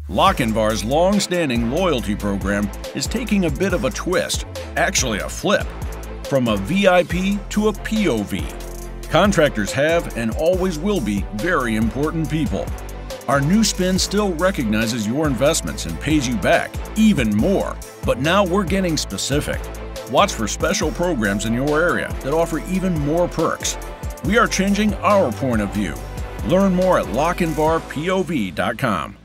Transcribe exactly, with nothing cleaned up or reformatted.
Lochinvar's long-standing loyalty program is taking a bit of a twist, actually a flip, from a V I P to a P O V. Contractors have and always will be very important people. Our new spin still recognizes your investments and pays you back even more, but now we're getting specific. Watch for special programs in your area that offer even more perks. We are changing our point of view. Learn more at lochinvar P O V dot com.